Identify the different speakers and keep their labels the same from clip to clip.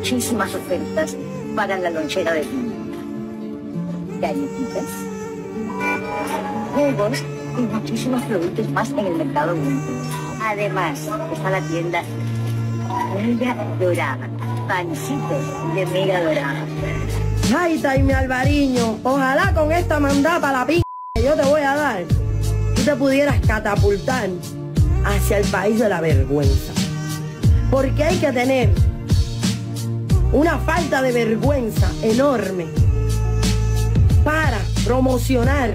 Speaker 1: muchísimas ofertas para la lonchera del niño. Galletitas, jugos y muchísimos productos más en el mercado único. Además, está la tienda Miga Dorada, pancitos de miga dorada.
Speaker 2: Ay, Taime Alvariño, ojalá con esta mandada para la p*** que yo te voy a dar, tú te pudieras catapultar hacia el país de la vergüenza. Porque hay que tener una falta de vergüenza enorme para promocionar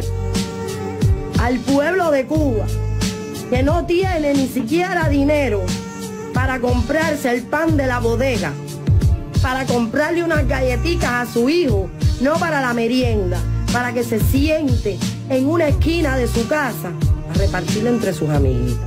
Speaker 2: al pueblo de Cuba, que no tiene ni siquiera dinero para comprarse el pan de la bodega, para comprarle unas galletitas a su hijo, no para la merienda, para que se siente en una esquina de su casa a repartirlo entre sus amiguitos.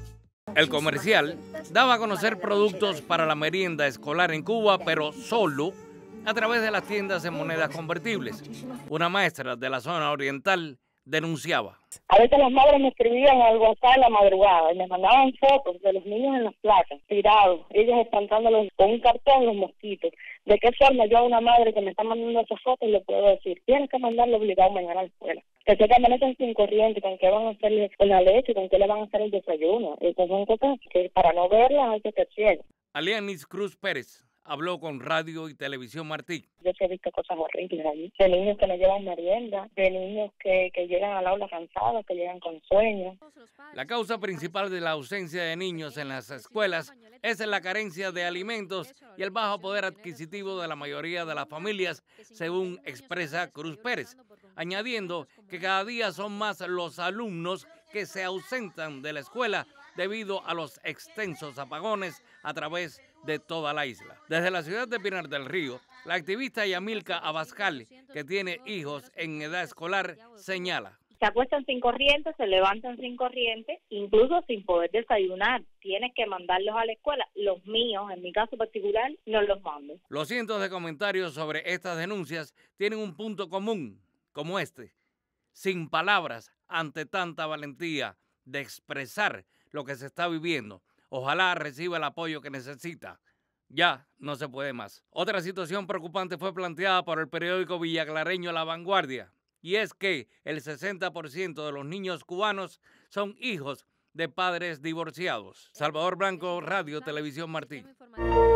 Speaker 3: El comercial daba a conocer productos para la merienda escolar en Cuba, pero solo a través de las tiendas en monedas convertibles. Una maestra de la zona oriental denunciaba.
Speaker 4: A veces las madres me escribían al WhatsApp en la madrugada y me mandaban fotos de los niños en las placas, tirados, ellos espantándolos con un cartón los mosquitos. ¿De qué forma yo a una madre que me está mandando esas fotos le puedo decir? Tienes que mandarlo obligado mañana a la escuela. Que se amanecen sin corriente, con qué van a hacerle con la leche, con qué le van a hacer el desayuno. Esas son cosas que para no verlas hay que ser ciego.
Speaker 3: Alianis Cruz Pérez habló con Radio y Televisión Martí.
Speaker 4: Yo sí he visto cosas horribles allí, de niños que no llevan merienda, de niños que llegan al aula cansados, que llegan con sueño.
Speaker 3: La causa principal de la ausencia de niños en las escuelas es la carencia de alimentos y el bajo poder adquisitivo de la mayoría de las familias, según expresa Cruz Pérez, añadiendo que cada día son más los alumnos que se ausentan de la escuela debido a los extensos apagones a través de toda la isla. Desde la ciudad de Pinar del Río, la activista Yamilka Abascal, que tiene hijos en edad escolar, señala.
Speaker 5: Se acuestan sin corriente, se levantan sin corriente, incluso sin poder desayunar. Tienes que mandarlos a la escuela. Los míos, en mi caso particular, no los mando.
Speaker 3: Los cientos de comentarios sobre estas denuncias tienen un punto común, como este. Sin palabras ante tanta valentía de expresar lo que se está viviendo. Ojalá reciba el apoyo que necesita. Ya no se puede más. Otra situación preocupante fue planteada por el periódico villaclareño La Vanguardia, y es que el 60% de los niños cubanos son hijos de padres divorciados. Salvador Blanco, Radio Televisión Martí.